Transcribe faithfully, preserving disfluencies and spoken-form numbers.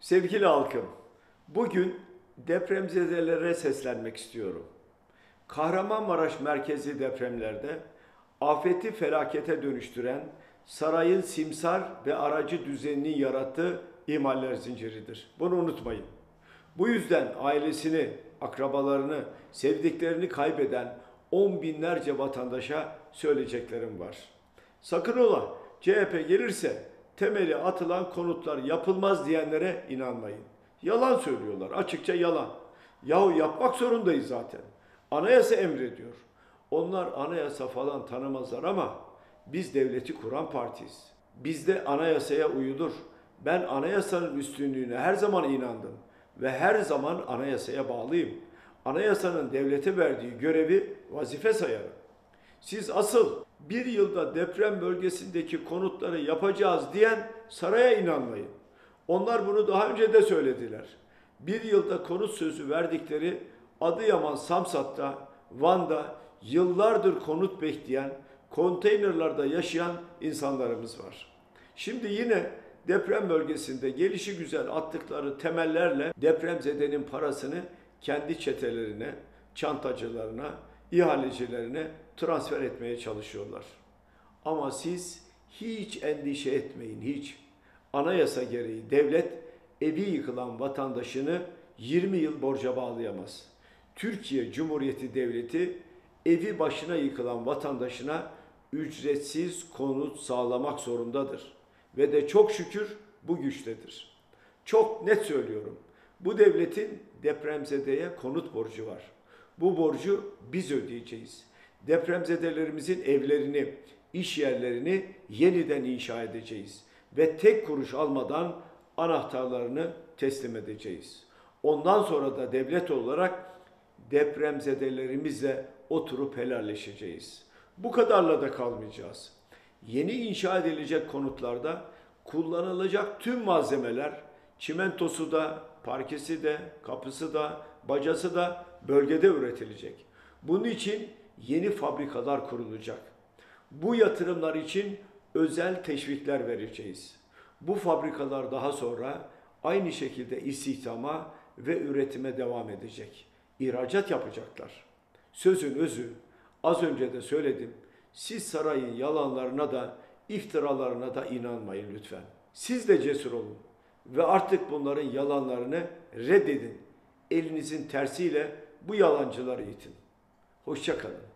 Sevgili halkım, bugün depremzedelere seslenmek istiyorum. Kahramanmaraş merkezi depremlerde afeti felakete dönüştüren sarayın simsar ve aracı düzeninin yarattığı ihmaller zinciridir. Bunu unutmayın. Bu yüzden ailesini, akrabalarını, sevdiklerini kaybeden on binlerce vatandaşa söyleyeceklerim var. Sakın ola C H P gelirse temeli atılan konutlar yapılmaz diyenlere inanmayın. Yalan söylüyorlar, açıkça yalan. Yahu yapmak zorundayız zaten. Anayasa emrediyor. Onlar anayasa falan tanımazlar ama biz devleti kuran partiyiz. Bizde anayasaya uyulur. Ben anayasanın üstünlüğüne her zaman inandım ve her zaman anayasaya bağlıyım. Anayasanın devlete verdiği görevi vazife sayarım. Siz asıl bir yılda deprem bölgesindeki konutları yapacağız diyen saraya inanmayın. Onlar bunu daha önce de söylediler. Bir yılda konut sözü verdikleri Adıyaman, Samsat'ta, Van'da yıllardır konut bekleyen, konteynerlarda yaşayan insanlarımız var. Şimdi yine deprem bölgesinde gelişi güzel attıkları temellerle depremzedenin parasını kendi çetelerine, çantacılarına, ihalecilerine transfer etmeye çalışıyorlar. Ama siz hiç endişe etmeyin, hiç. Anayasa gereği devlet evi yıkılan vatandaşını yirmi yıl borca bağlayamaz. Türkiye Cumhuriyeti Devleti evi başına yıkılan vatandaşına ücretsiz konut sağlamak zorundadır. Ve de çok şükür bu güçtedir. Çok net söylüyorum. Bu devletin depremzedeye konut borcu var. Bu borcu biz ödeyeceğiz. Depremzedelerimizin evlerini, iş yerlerini yeniden inşa edeceğiz. Ve tek kuruş almadan anahtarlarını teslim edeceğiz. Ondan sonra da devlet olarak depremzedelerimizle oturup helalleşeceğiz. Bu kadarla da kalmayacağız. Yeni inşa edilecek konutlarda kullanılacak tüm malzemeler, çimentosu da, parkesi de, kapısı da, bacası da bölgede üretilecek. Bunun için yeni fabrikalar kurulacak. Bu yatırımlar için özel teşvikler vereceğiz. Bu fabrikalar daha sonra aynı şekilde istihdama ve üretime devam edecek. İhracat yapacaklar. Sözün özü, az önce de söyledim. Siz sarayın yalanlarına da, iftiralarına da inanmayın lütfen. Siz de cesur olun ve artık bunların yalanlarını reddedin. Elinizin tersiyle bu yalancıları itin. Hoşça kalın.